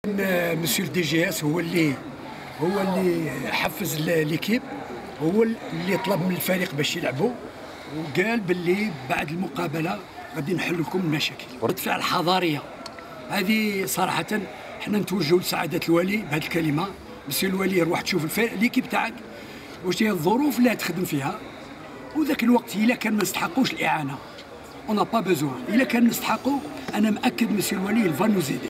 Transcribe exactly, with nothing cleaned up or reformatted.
مسيو دي جي اس هو اللي هو اللي حفز ليكيب، هو اللي طلب من الفريق باش يلعبوا، وقال باللي بعد المقابله غادي نحل لكم المشاكل. رد فعل حضاريه هذه صراحه. حنا نتوجهوا لسعاده الوالي بهذه الكلمه. مسيو الوالي، روح تشوف الفريق ليكيب تاعك واش هي الظروف اللي تخدم فيها، وذاك الوقت الا كان ما نستحقوش الاعانه اون با بوزوان، الا كان نستحقوا انا مأكد مسيو الوالي الفا نوزيدي.